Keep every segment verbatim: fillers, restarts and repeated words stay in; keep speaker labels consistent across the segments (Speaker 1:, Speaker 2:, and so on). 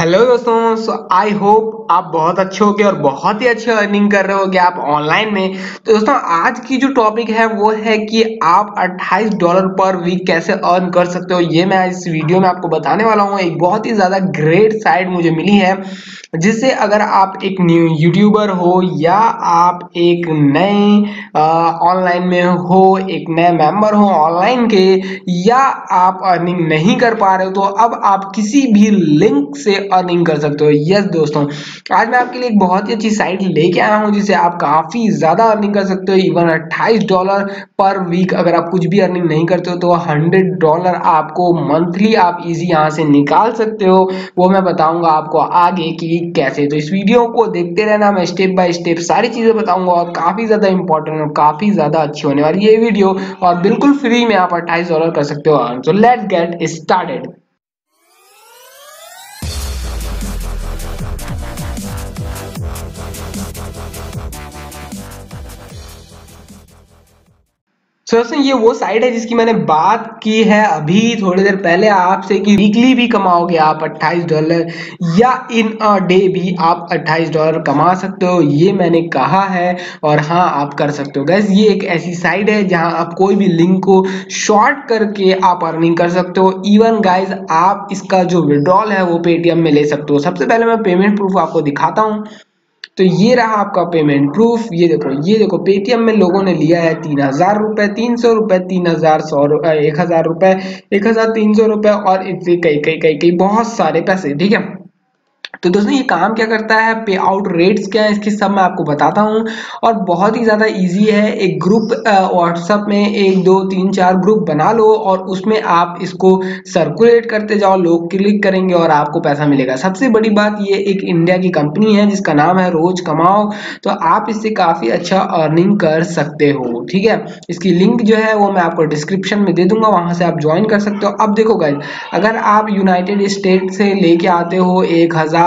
Speaker 1: Hello दोस्तों, सो I hope आप बहुत अच्छे होगे और बहुत ही अच्छे अर्निंग कर रहे होगे आप ऑनलाइन में। तो दोस्तों आज की जो टॉपिक है वो है कि आप अट्ठाईस डॉलर पर वीक कैसे अर्न कर सकते हो। ये मैं इस वीडियो में आपको बताने वाला हूँ। एक बहुत ही ज्यादा ग्रेट साइट मुझे मिली है जिससे अगर आप एक न्यू यूट्यूबर हो या आप एक नए ऑनलाइन में हो, एक नए मेंबर हो ऑनलाइन के, या आप अर्निंग नहीं कर पा रहे हो तो अब आप किसी भी लिंक से अर्निंग कर सकते हो। यस दोस्तों, आज मैं आपके लिए एक बहुत ही अच्छी साइट लेके आया हूं जिससे आप काफी ज्यादा अर्निंग कर सकते हो। इवन अट्ठाईस डॉलर पर वीक अगर आप कुछ भी अर्निंग नहीं करते हो तो हंड्रेड डॉलर आपको मंथली आप इजी यहां से निकाल सकते हो। वो मैं बताऊंगा आपको आगे कि कैसे। तो इस वीडियो को देखते रहना, मैं स्टेप बाय स्टेप सारी चीजें बताऊंगा और काफी ज्यादा इंपॉर्टेंट और काफी ज्यादा अच्छी होने वाली है ये वीडियो, और बिल्कुल फ्री में आप अट्ठाईस डॉलर कर सकते हो। तो लेट्स गेट स्टार्टेड। सो दोस्तों ये वो साइट है जिसकी मैंने बात की है अभी थोड़ी देर पहले आपसे कि वीकली भी कमाओगे आप अट्ठाईस डॉलर, या इन अ डे भी आप अट्ठाईस डॉलर कमा सकते हो, ये मैंने कहा है। और हाँ, आप कर सकते हो गाइस। ये एक ऐसी साइट है जहां आप कोई भी लिंक को शॉर्ट करके आप अर्निंग कर सकते हो। इवन गाइस आप इसका जो विड्रॉल है वो पेटीएम में ले सकते हो। सबसे पहले मैं पेमेंट प्रूफ आपको दिखाता हूँ। तो ये रहा आपका पेमेंट प्रूफ। ये देखो ये देखो पेटीएम में लोगों ने लिया है तीन हजार रुपए, तीन सौ रुपए, तीन हजार सौ रुपए, एक हजार रुपए, एक हजार तीन सौ रुपए, और इससे कई कई कई कई बहुत सारे पैसे। ठीक है, तो दोस्तों ये काम क्या करता है, पे आउट रेट्स क्या है इसकी सब मैं आपको बताता हूँ। और बहुत ही ज्यादा इजी है। एक ग्रुप व्हाट्सएप में एक दो तीन चार ग्रुप बना लो और उसमें आप इसको सर्कुलेट करते जाओ, लोग क्लिक करेंगे और आपको पैसा मिलेगा। सबसे बड़ी बात, ये एक इंडिया की कंपनी है जिसका नाम है रोजकमाओ। तो आप इससे काफी अच्छा अर्निंग कर सकते हो। ठीक है, इसकी लिंक जो है वो मैं आपको डिस्क्रिप्शन में दे दूंगा, वहां से आप ज्वाइन कर सकते हो। अब देखो गाइस, अगर आप यूनाइटेड स्टेट से लेके आते हो एक हजार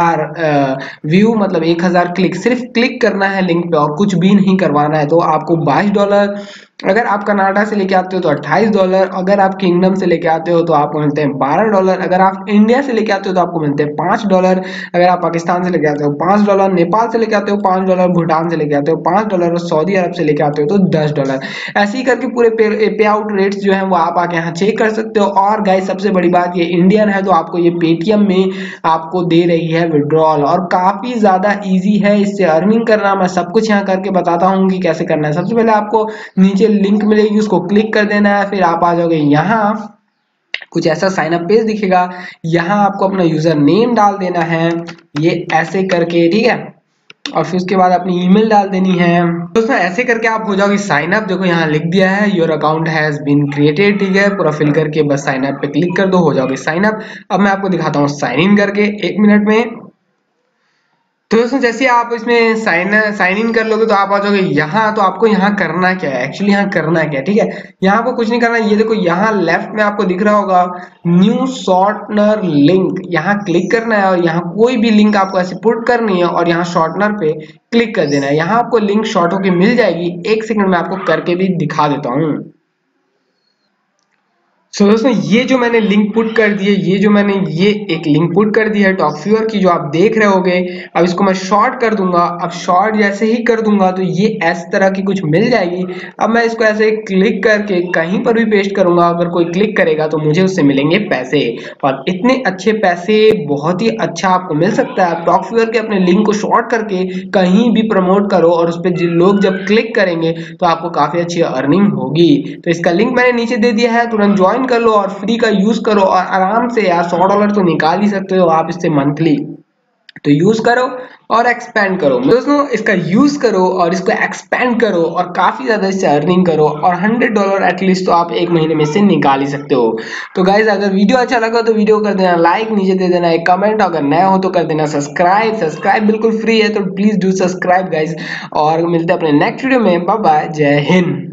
Speaker 1: व्यू, मतलब एक हजार क्लिक, सिर्फ क्लिक करना है लिंक पे और कुछ भी नहीं करवाना है, तो आपको बाईस डॉलर। अगर आप कनाडा से लेके आते हो तो अट्ठाईस डॉलर। अगर आप किंगडम से लेके आते हो तो आपको मिलते हैं बारह डॉलर। अगर आप इंडिया से लेके आते हो तो आपको मिलते हैं पांच डॉलर। अगर आप पाकिस्तान से लेके आते हो पांच डॉलर, नेपाल से लेके आते हो पांच डॉलर, भूटान से लेके आते हो पांच डॉलर, और सऊदी अरब से लेके आते हो तो दस डॉलर। ऐसे ही करके पूरे पे, पे आउट रेट्स जो है वो आप आके यहाँ चेक कर सकते हो। और गाइस सबसे बड़ी बात, ये इंडियन है तो आपको ये पेटीएम में आपको दे रही है विड्रॉल, और काफी ज्यादा इजी है इससे अर्निंग करना। मैं सब कुछ यहाँ करके बताता हूँ कि कैसे करना है। सबसे पहले आपको नीचे लिंक मिलेगी, उसको क्लिक कर देना है, फिर आप आ जाओगे यहाँ, कुछ ऐसा साइन अप पेज दिखेगा। यहाँ आपको अपना यूजर नेम डाल देना है, ये ऐसे करके। ठीक है, और फिर उसके बाद अपनी ईमेल डाल देनी है। दोस्तों ऐसे करके आप हो जाओगे साइन अप। देखो यहाँ लिख दिया है your account has been created. ठीक है, पूरा फिल करके बस साइन अप पे क्लिक कर दो, हो जाओगे साइन अप। अब मैं आपको दिखाता हूँ साइन इन करके एक मिनट में। तो दोस्तों जैसे आप इसमें साइन साइन इन कर लोगे तो आप आ जाओगे यहाँ। तो आपको यहाँ करना क्या है, एक्चुअली यहाँ करना क्या है, ठीक है, यहाँ आपको कुछ नहीं करना है। ये देखो यहाँ लेफ्ट में आपको दिख रहा होगा न्यू शॉर्टनर लिंक, यहाँ क्लिक करना है और यहाँ कोई भी लिंक आपको ऐसे पुट करनी है और यहाँ शॉर्टनर पे क्लिक कर देना है। यहाँ आपको लिंक शॉर्ट होके मिल जाएगी। एक सेकंड में आपको करके भी दिखा देता हूँ। सो so, दोस्तों ये जो मैंने लिंक पुट कर दी है, ये जो मैंने ये एक लिंक पुट कर दी है टॉकफीवर की, जो आप देख रहे होगे। अब इसको मैं शॉर्ट कर दूंगा। अब शॉर्ट जैसे ही कर दूंगा तो ये इस तरह की कुछ मिल जाएगी। अब मैं इसको ऐसे क्लिक करके कहीं पर भी पेस्ट करूंगा, अगर कोई क्लिक करेगा तो मुझे उससे मिलेंगे पैसे, और इतने अच्छे पैसे बहुत ही अच्छा आपको मिल सकता है। आप टॉकफीवर के अपने लिंक को शॉर्ट करके कहीं भी प्रमोट करो और उस पर लोग जब क्लिक करेंगे तो आपको काफी अच्छी अर्निंग होगी। तो इसका लिंक मैंने नीचे दे दिया है, तुरंत ज्वाइन कर लो और फ्री का यूज करो, और आराम से यार सौ डॉलर तो निकाल ही सकते हो आप इससे मंथली। तो यूज करो और एक्सपेंड करो दोस्तों, इसका यूज करो और इसको एक्सपेंड करो और काफी ज्यादा इससे अर्निंग करो, और हंड्रेड डॉलर एटलीस्ट तो आप एक महीने में से निकाल ही सकते हो। तो गाइज अगर वीडियो अच्छा लगा तो वीडियो कर देना लाइक, नीचे दे देना एक कमेंट, अगर नए हो तो कर देना सब्सक्राइब। सब्सक्राइब बिल्कुल फ्री है, तो प्लीज डू सब्सक्राइब गाइज। और मिलते हैं अपने नेक्स्ट वीडियो में। बाय बाय, जय हिंद।